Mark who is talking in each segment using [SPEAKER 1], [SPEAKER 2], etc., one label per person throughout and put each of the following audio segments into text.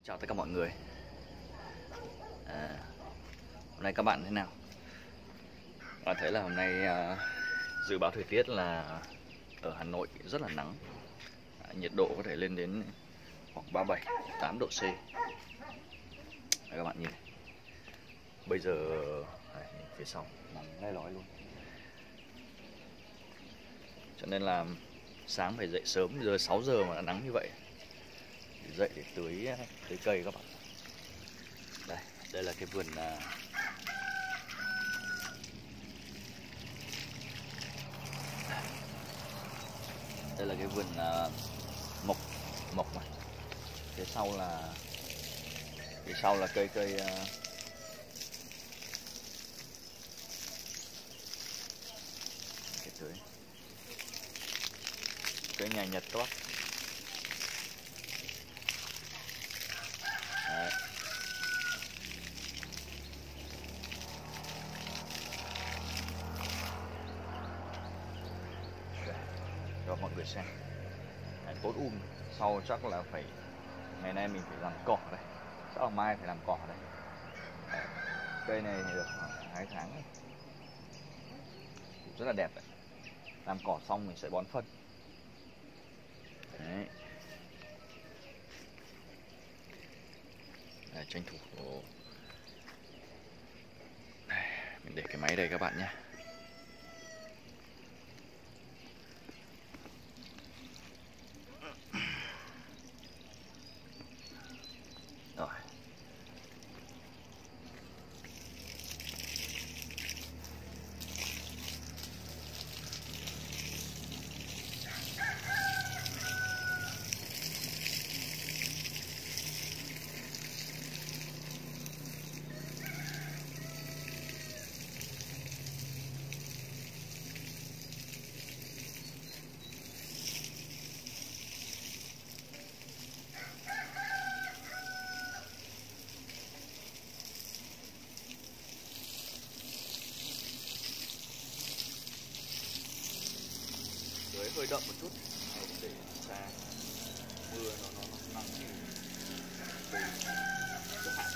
[SPEAKER 1] Chào tất cả mọi người. Hôm nay các bạn thế nào? Bạn thấy là hôm nay dự báo thời tiết là ở Hà Nội rất là nắng, nhiệt độ có thể lên đến khoảng 37, 8 độ C. Đấy, các bạn nhìn này. Bây giờ đấy, phía sau nắng le lói luôn. Cho nên là sáng phải dậy sớm, giờ 6 giờ mà đã nắng như vậy. Để dậy để tưới cây các bạn. Đây là cái vườn đây là cái vườn mộc này. Phía sau là cây tưới, cây nhà Nhật các bác. Đấy. Cho mọi người xem. Đấy, tốt sau chắc là phải ngày nay mình phải làm cỏ đây, chắc là mai phải làm cỏ đây. Đấy. Cây này thì được khoảng 2 tháng rồi. Rất là đẹp đấy. Làm cỏ xong mình sẽ bón phân. Đấy. Đấy, tranh thủ mình để cái máy đây các bạn nhé. Rồi. Tưới hơi đậm một chút để xa mưa nó nắng thì đỡ hạn.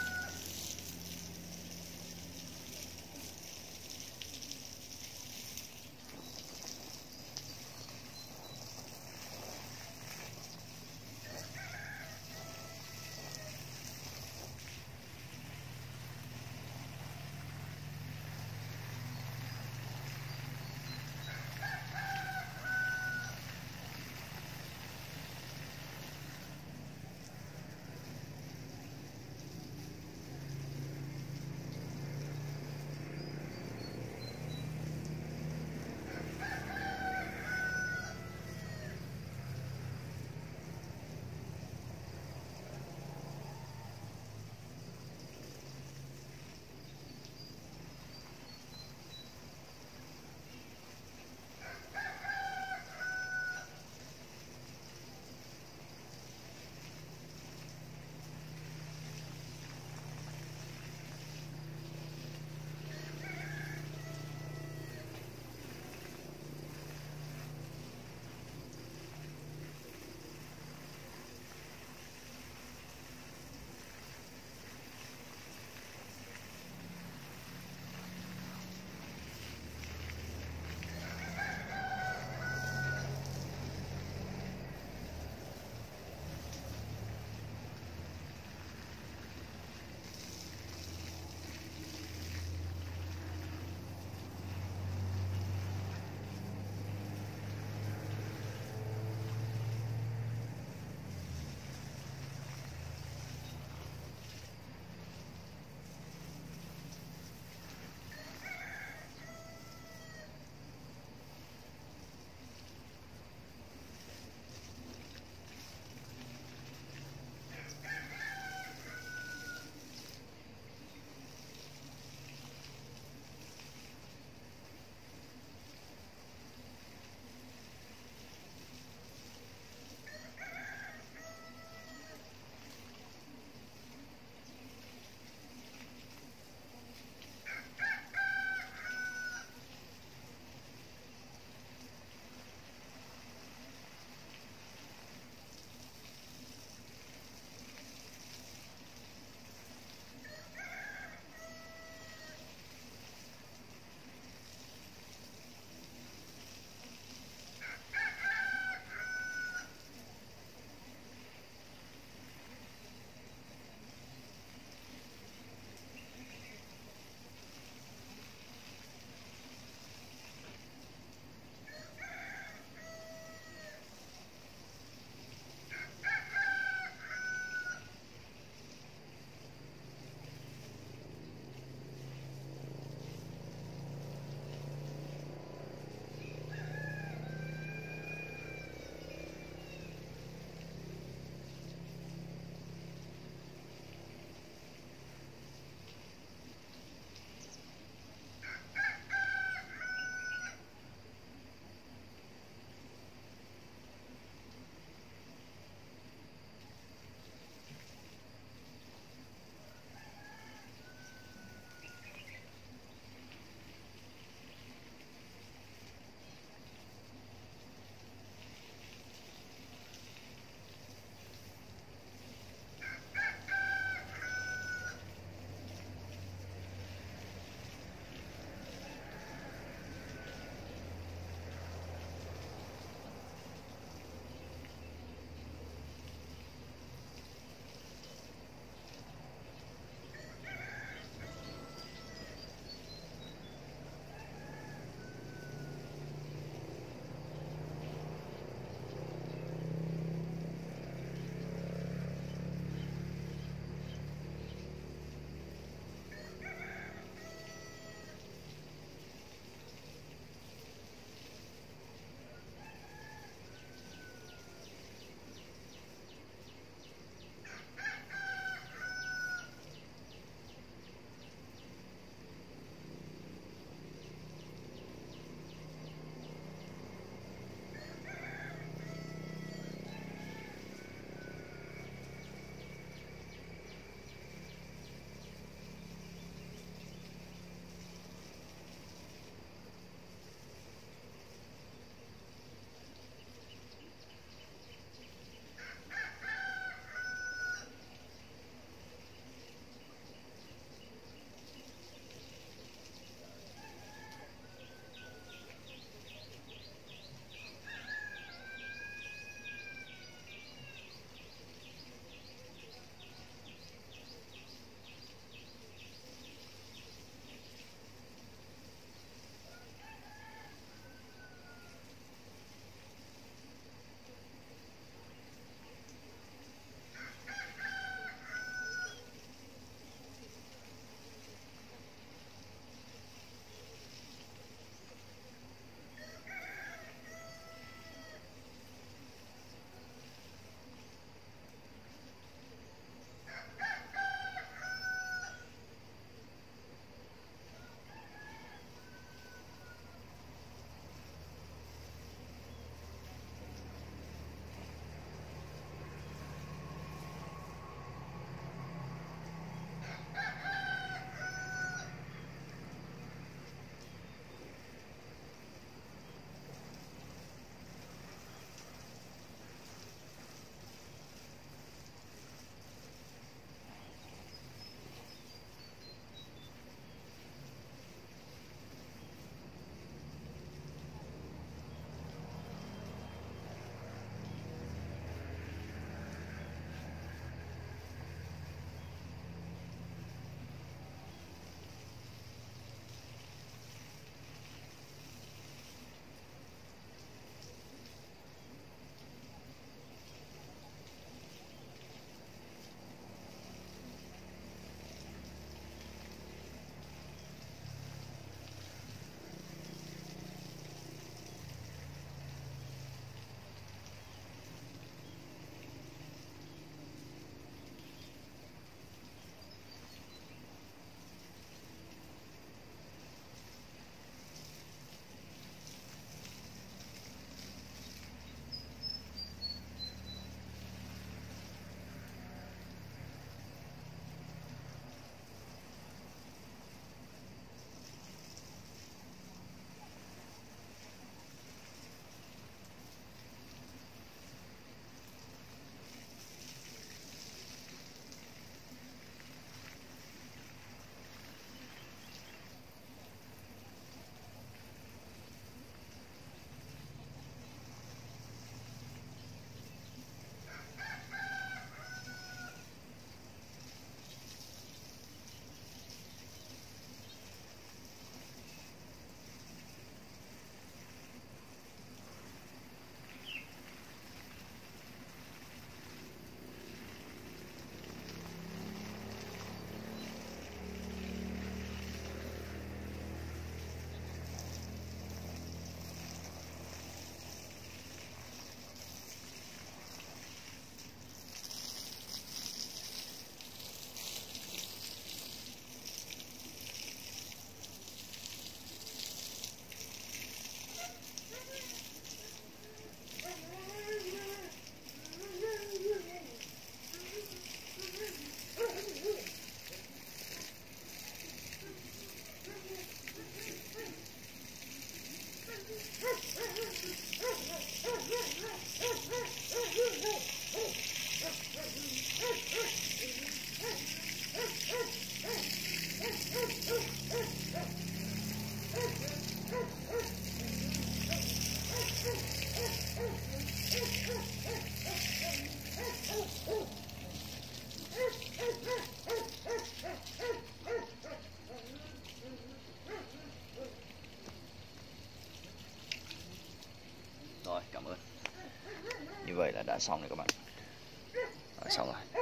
[SPEAKER 1] Rồi, cảm ơn. Như vậy là đã xong rồi các bạn. Rồi, xong rồi.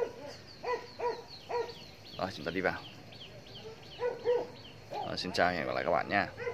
[SPEAKER 1] Rồi, chúng ta đi vào. Rồi, xin chào và hẹn gặp lại các bạn nha.